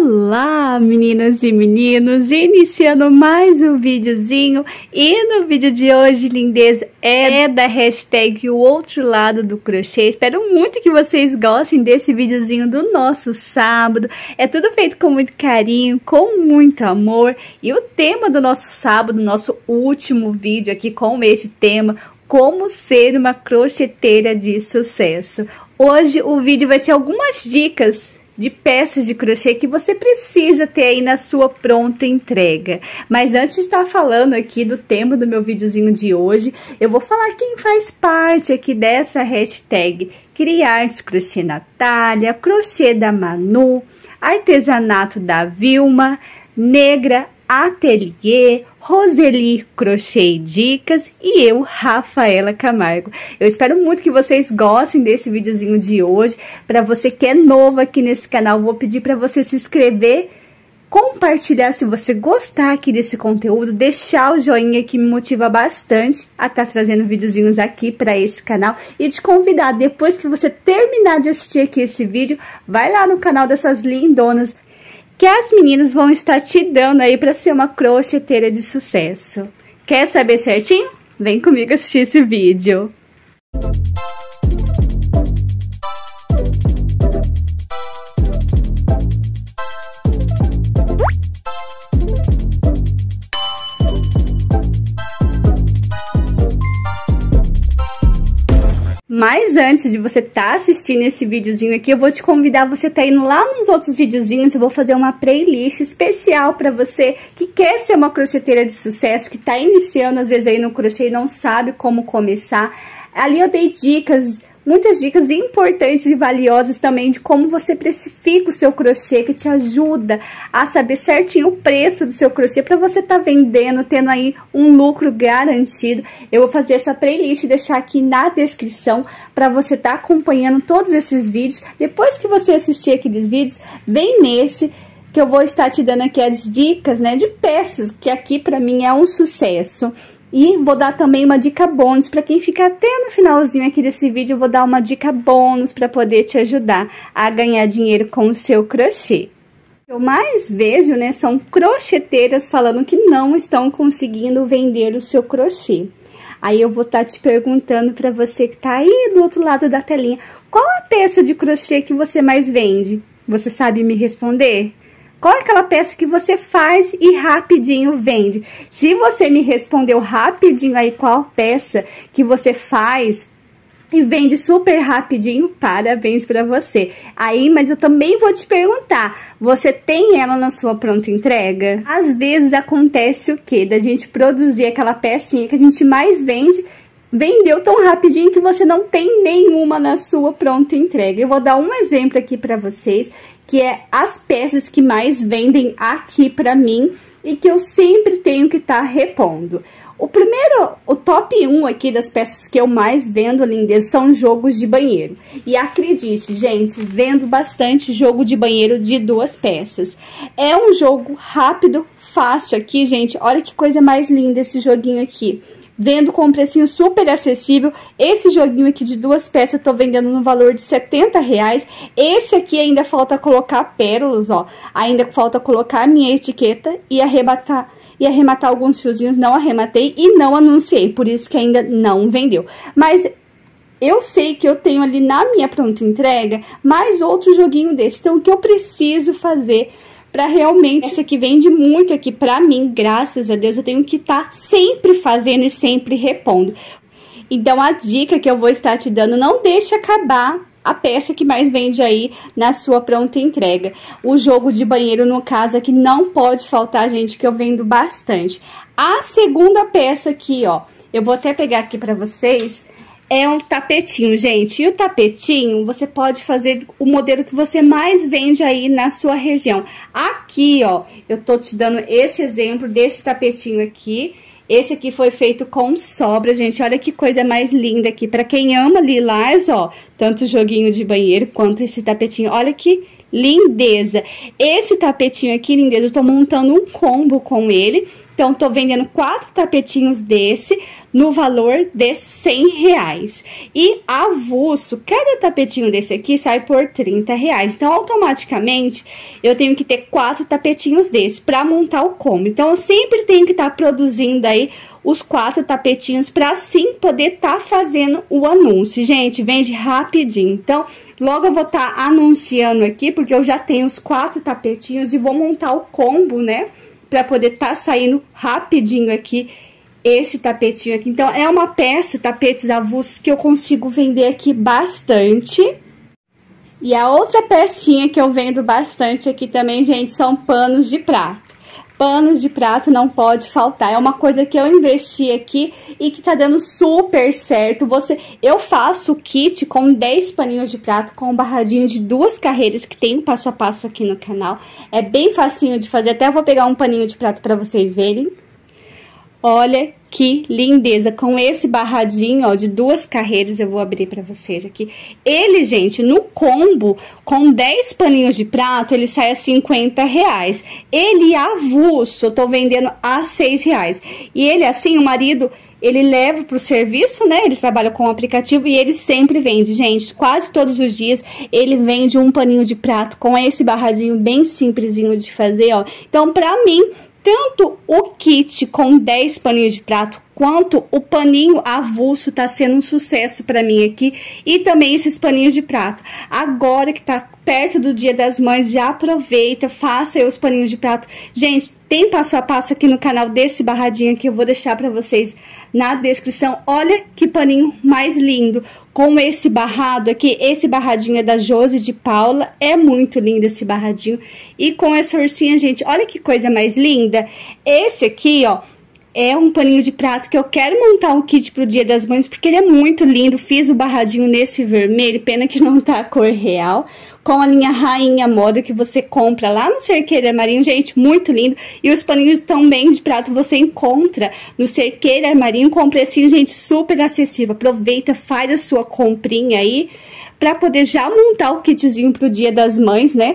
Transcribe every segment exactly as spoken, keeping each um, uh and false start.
Olá, meninas e meninos, iniciando mais um videozinho. E no vídeo de hoje, lindeza, é da hashtag O Outro Lado do Crochê. Espero muito que vocês gostem desse videozinho do nosso sábado. É tudo feito com muito carinho, com muito amor. E o tema do nosso sábado, nosso último vídeo aqui com esse tema: como ser uma crocheteira de sucesso. Hoje o vídeo vai ser algumas dicas de peças de crochê que você precisa ter aí na sua pronta entrega. Mas antes de estar falando aqui do tema do meu videozinho de hoje, eu vou falar quem faz parte aqui dessa hashtag: Criartes Crochê Natália, Crochê da Manu, Artesanato da Vilma, Negra Ateliê, Roseli Crochê e Dicas e eu, Rafaela Camargo. Eu espero muito que vocês gostem desse videozinho de hoje. Para você que é novo aqui nesse canal, vou pedir para você se inscrever, compartilhar se você gostar aqui desse conteúdo, deixar o joinha que me motiva bastante a estar trazendo videozinhos aqui para esse canal, e te convidar, depois que você terminar de assistir aqui esse vídeo, vai lá no canal dessas lindonas que as meninas vão estar te dando aí para ser uma crocheteira de sucesso. Quer saber certinho? Vem comigo assistir esse vídeo. Mas antes de você estar tá assistindo esse videozinho aqui, eu vou te convidar, você tá indo lá nos outros videozinhos, eu vou fazer uma playlist especial para você que quer ser uma crocheteira de sucesso, que tá iniciando às vezes aí no crochê e não sabe como começar. Ali eu dei dicas, muitas dicas importantes e valiosas também de como você precifica o seu crochê, que te ajuda a saber certinho o preço do seu crochê para você tá vendendo, tendo aí um lucro garantido. Eu vou fazer essa playlist e deixar aqui na descrição para você tá acompanhando todos esses vídeos. Depois que você assistir aqueles vídeos, vem nesse que eu vou estar te dando aqui as dicas, né, de peças que aqui para mim é um sucesso. E vou dar também uma dica bônus para quem fica até no finalzinho aqui desse vídeo. Eu vou dar uma dica bônus para poder te ajudar a ganhar dinheiro com o seu crochê. O que eu mais vejo, né, são crocheteiras falando que não estão conseguindo vender o seu crochê. Aí eu vou estar te perguntando para você que tá aí do outro lado da telinha: qual a peça de crochê que você mais vende? Você sabe me responder? Qual é aquela peça que você faz e rapidinho vende? Se você me respondeu rapidinho aí qual peça que você faz e vende super rapidinho, parabéns pra você. Aí, mas eu também vou te perguntar, você tem ela na sua pronta entrega? Às vezes acontece o quê? Da gente produzir aquela pecinha que a gente mais vende, vendeu tão rapidinho que você não tem nenhuma na sua pronta entrega. Eu vou dar um exemplo aqui para vocês, que é as peças que mais vendem aqui para mim e que eu sempre tenho que estar tá repondo. O primeiro, o top um aqui das peças que eu mais vendo, lindeza, são jogos de banheiro. E acredite, gente, vendo bastante jogo de banheiro de duas peças. É um jogo rápido, fácil aqui, gente. Olha que coisa mais linda esse joguinho aqui. Vendo com um precinho super acessível. Esse joguinho aqui de duas peças eu tô vendendo no valor de setenta reais. Esse aqui ainda falta colocar pérolas, ó. Ainda falta colocar a minha etiqueta e arrematar, e arrematar alguns fiozinhos. Não arrematei e não anunciei, por isso que ainda não vendeu. Mas eu sei que eu tenho ali na minha pronta entrega mais outro joguinho desse. Então, o que eu preciso fazer para realmente, essa que vende muito aqui pra mim, graças a Deus, eu tenho que estar tá sempre fazendo e sempre repondo. Então, a dica que eu vou estar te dando: não deixe acabar a peça que mais vende aí na sua pronta entrega. O jogo de banheiro, no caso aqui, não pode faltar, gente, que eu vendo bastante. A segunda peça aqui, ó, eu vou até pegar aqui pra vocês, é um tapetinho, gente. E o tapetinho, você pode fazer o modelo que você mais vende aí na sua região. Aqui, ó, eu tô te dando esse exemplo desse tapetinho aqui. Esse aqui foi feito com sobra, gente. Olha que coisa mais linda aqui. Pra quem ama lilás, ó, tanto o joguinho de banheiro quanto esse tapetinho. Olha que lindeza. Esse tapetinho aqui, lindeza, eu tô montando um combo com ele, Então, tô vendendo quatro tapetinhos desse no valor de cem reais. E avulso, cada tapetinho desse aqui sai por trinta reais. Então, automaticamente, eu tenho que ter quatro tapetinhos desse para montar o combo. Então, eu sempre tenho que estar tá produzindo aí os quatro tapetinhos para assim poder estar tá fazendo o anúncio. Gente, vende rapidinho. Então, logo eu vou estar tá anunciando aqui, porque eu já tenho os quatro tapetinhos e vou montar o combo, né? Para poder estar tá saindo rapidinho aqui esse tapetinho aqui. Então, é uma peça, tapetes avulsos, que eu consigo vender aqui bastante. E a outra pecinha que eu vendo bastante aqui também, gente, são panos de prato. Panos de prato não pode faltar, é uma coisa que eu investi aqui e que tá dando super certo. Você, eu faço o kit com dez paninhos de prato com um barradinho de duas carreiras que tem passo a passo aqui no canal. É bem facinho de fazer, até vou pegar um paninho de prato para vocês verem. Olha que lindeza, com esse barradinho, ó, de duas carreiras, eu vou abrir pra vocês aqui. Ele, gente, no combo, com dez paninhos de prato, ele sai a cinquenta reais. Ele avulso, eu tô vendendo a seis reais. E ele, assim, o marido, ele leva pro serviço, né? Ele trabalha com o aplicativo e ele sempre vende, gente. Quase todos os dias ele vende um paninho de prato com esse barradinho bem simplesinho de fazer, ó. Então, pra mim, tanto o kit com dez paninhos de prato, quanto o paninho avulso tá sendo um sucesso pra mim aqui. E também esses paninhos de prato. Agora que tá perto do Dia das Mães, já aproveita, faça aí os paninhos de prato. Gente, tem passo a passo aqui no canal desse barradinho que eu vou deixar pra vocês na descrição. Olha que paninho mais lindo, com esse barrado aqui. Esse barradinho é da Josi de Paula, é muito lindo esse barradinho. E com essa ursinha, gente, olha que coisa mais linda. Esse aqui, ó, é um paninho de prato que eu quero montar um kit pro Dia das Mães, porque ele é muito lindo. Fiz o barradinho nesse vermelho, pena que não tá a cor real, com a linha Rainha Moda, que você compra lá no Cerqueiro Armarinho, gente, muito lindo. E os paninhos também de prato você encontra no Cerqueiro Armarinho, com precinho, gente, super acessível. Aproveita, faz a sua comprinha aí, pra poder já montar o kitzinho pro Dia das Mães, né?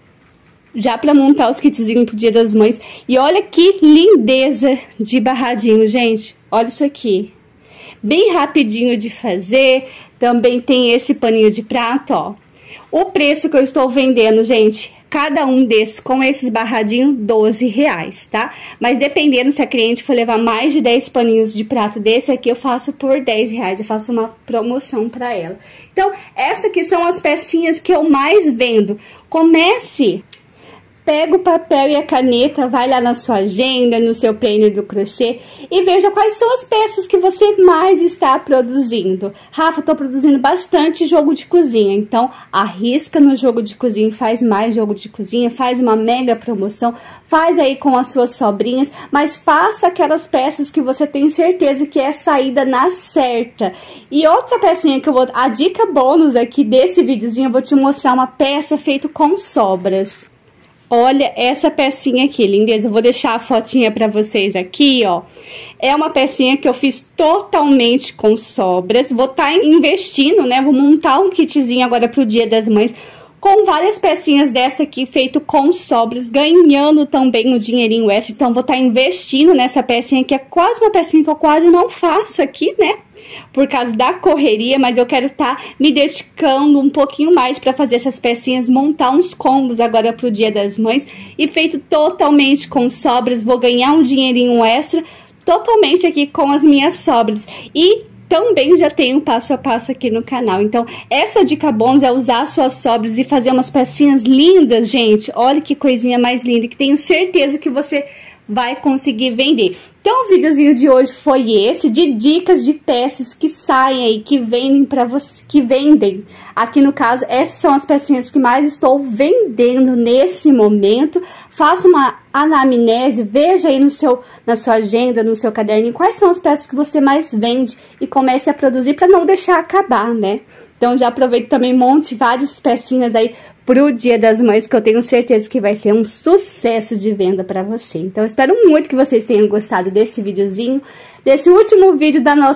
Já pra montar os kitzinhos pro Dia das Mães. E olha que lindeza de barradinho, gente. Olha isso aqui. Bem rapidinho de fazer. Também tem esse paninho de prato, ó. O preço que eu estou vendendo, gente, cada um desses com esses barradinhos, doze reais, tá? Mas dependendo, se a cliente for levar mais de dez paninhos de prato desse aqui, eu faço por dez reais. Eu faço uma promoção pra ela. Então, essas aqui são as pecinhas que eu mais vendo. Comece... Pega o papel e a caneta, vai lá na sua agenda, no seu planner do crochê e veja quais são as peças que você mais está produzindo. Rafa, tô produzindo bastante jogo de cozinha, então arrisca no jogo de cozinha, faz mais jogo de cozinha, faz uma mega promoção, faz aí com as suas sobrinhas, mas faça aquelas peças que você tem certeza que é saída na certa. E outra pecinha que eu vou... A dica bônus aqui desse videozinho, eu vou te mostrar uma peça feita com sobras. Olha essa pecinha aqui, lindeza. Eu vou deixar a fotinha pra vocês aqui, ó. É uma pecinha que eu fiz totalmente com sobras. Vou estar investindo, né? Vou montar um kitzinho agora pro Dia das Mães com várias pecinhas dessa aqui, feito com sobras, ganhando também um dinheirinho extra. Então, vou estar investindo nessa pecinha, que é quase uma pecinha que eu quase não faço aqui, né? Por causa da correria, mas eu quero estar me dedicando um pouquinho mais para fazer essas pecinhas, montar uns combos agora pro Dia das Mães. E feito totalmente com sobras, vou ganhar um dinheirinho extra, totalmente aqui com as minhas sobras. E também já tem um passo a passo aqui no canal. Então, essa dica bônus é usar suas sobras e fazer umas pecinhas lindas, gente. Olha que coisinha mais linda, que tenho certeza que você vai conseguir vender. Então, o videozinho de hoje foi esse, de dicas de peças que saem aí, que vendem para você, que vendem. Aqui no caso, essas são as pecinhas que mais estou vendendo nesse momento. Faça uma anamnese, veja aí no seu, na sua agenda, no seu caderninho, quais são as peças que você mais vende e comece a produzir para não deixar acabar, né? Então, já aproveito também, monte várias pecinhas aí pro Dia das Mães, que eu tenho certeza que vai ser um sucesso de venda pra você. Então, eu espero muito que vocês tenham gostado desse videozinho, desse último vídeo da nossa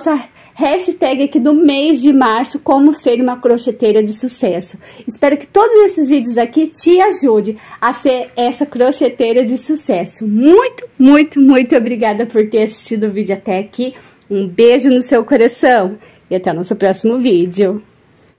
hashtag aqui do mês de março, como ser uma crocheteira de sucesso. Espero que todos esses vídeos aqui te ajudem a ser essa crocheteira de sucesso. Muito, muito, muito obrigada por ter assistido o vídeo até aqui. Um beijo no seu coração e até o nosso próximo vídeo.